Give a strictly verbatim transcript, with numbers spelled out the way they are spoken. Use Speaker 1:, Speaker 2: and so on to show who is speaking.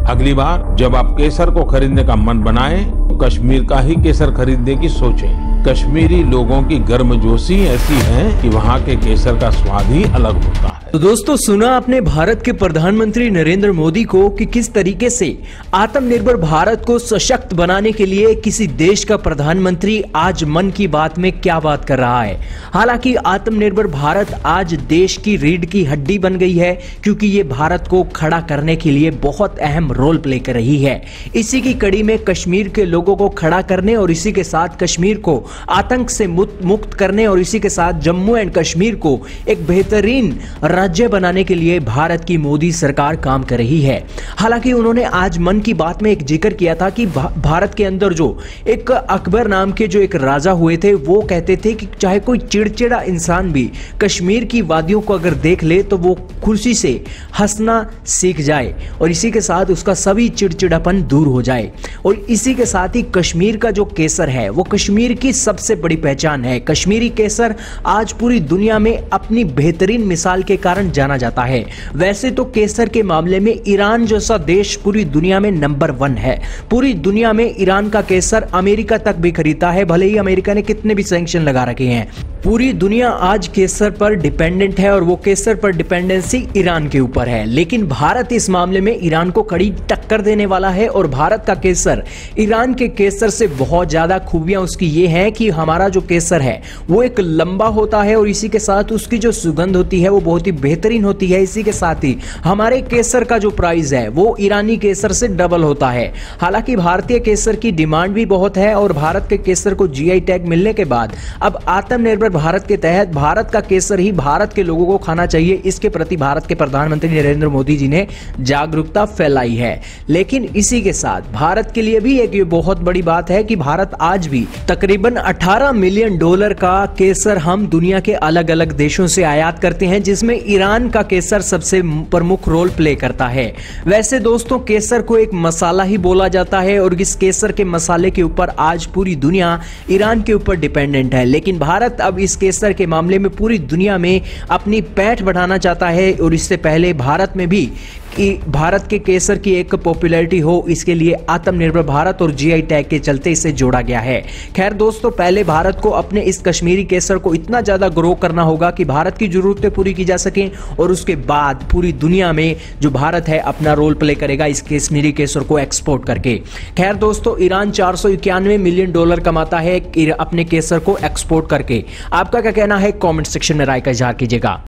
Speaker 1: अगली बार जब आप केसर को खरीदने का मन बनाएं, तो कश्मीर का ही केसर खरीदने की सोचें। कश्मीरी लोगों की गर्मजोशी ऐसी है कि वहाँ के केसर का स्वाद ही अलग होता है।
Speaker 2: तो दोस्तों, सुना आपने भारत के प्रधानमंत्री नरेंद्र मोदी को कि किस तरीके से आत्मनिर्भर भारत को सशक्त बनाने के लिए किसी देश का प्रधानमंत्री आज मन की बात में क्या बात कर रहा है। हालांकि आत्मनिर्भर भारत आज देश की रीढ़ की हड्डी बन गई है, क्योंकि ये भारत को खड़ा करने के लिए बहुत अहम रोल प्ले कर रही है। इसी की कड़ी में कश्मीर के लोगों को खड़ा करने और इसी के साथ कश्मीर को आतंक से मुक्त करने और इसी के साथ जम्मू एंड कश्मीर को एक बेहतरीन राज्य बनाने के लिए भारत की मोदी सरकार काम कर रही है। हालांकि उन्होंने आज मन की बात में एक जिक्र किया था कि भारत के अंदर जो एक अकबर नाम के जो एक राजा हुए थे, वो कहते थे कि चाहे कोई चिड़चिड़ा इंसान भी कश्मीर की वादियों को अगर देख ले तो वो खुशी से हंसना सीख जाए और इसी के साथ उसका सभी चिड़चिड़ापन दूर हो जाए। और इसी के साथ ही कश्मीर का जो केसर है वो कश्मीर की सबसे बड़ी पहचान है। कश्मीरी केसर आज पूरी दुनिया में अपनी बेहतरीन मिसाल के कारण जाना जाता है। वैसे तो केसर के मामले में ईरान जैसा देश पूरी दुनिया में नंबर वन है। पूरी दुनिया में ईरान का केसर अमेरिका तक भी खरीदता है, भले ही अमेरिका ने कितने भी सैंक्शन लगा रखे हैं। पूरी दुनिया आज केसर पर डिपेंडेंट है और वो केसर पर डिपेंडेंसी ईरान के ऊपर है। लेकिन भारत इस मामले में ईरान को कड़ी टक्कर देने वाला है और भारत का केसर ईरान के केसर से बहुत ज्यादा खूबियां उसकी ये हैं कि हमारा जो केसर है वो एक लंबा होता है और इसी के साथ उसकी जो सुगंध होती है वो बहुत ही बेहतरीन होती है। इसी के साथ ही हमारे केसर का जो प्राइस है वो ईरानी केसर से डबल होता है। हालांकि भारतीय केसर की डिमांड भी बहुत है और भारत के केसर को जीआई टैग मिलने के बाद अब आत्मनिर्भर भारत के तहत भारत का केसर ही भारत के लोगों को खाना चाहिए, इसके प्रति भारत के प्रधानमंत्री नरेंद्र मोदी जी ने जागरूकता फैलाई है। लेकिन इसी के साथ भारत के लिए भी एक ये बहुत बड़ी बात है कि भारत आज भी तकरीबन अठारह मिलियन डॉलर का केसर हम दुनिया के अलग अलग देशों से आयात करते हैं, जिसमें ईरान का केसर सबसे प्रमुख रोल प्ले करता है। वैसे दोस्तों, केसर को एक मसाला ही बोला जाता है और इस केसर के मसाले के ऊपर आज पूरी दुनिया ईरान के ऊपर डिपेंडेंट है। लेकिन भारत अब इस केसर के मामले में पूरी दुनिया में अपनी पैठ बढ़ाना चाहता है और इससे पहले भारत में भी कि भारत के केसर की एक पॉपुलैरिटी हो, इसके लिए आत्मनिर्भर भारत और जीआई टैग के चलते इसे जोड़ा गया है। खैर दोस्तों, पहले भारत को अपने इस कश्मीरी केसर को इतना ज्यादा ग्रो करना होगा कि भारत की जरूरतें पूरी की जा सकें और उसके बाद पूरी दुनिया में जो भारत है अपना रोल प्ले करेगा इस कश्मीरी केसर को एक्सपोर्ट करके। खैर दोस्तों, ईरान चार सौ इक्यानवे मिलियन डॉलर कमाता है अपने केसर को एक्सपोर्ट करके। आपका क्या कहना है? कॉमेंट सेक्शन में राय का इजहार कीजिएगा।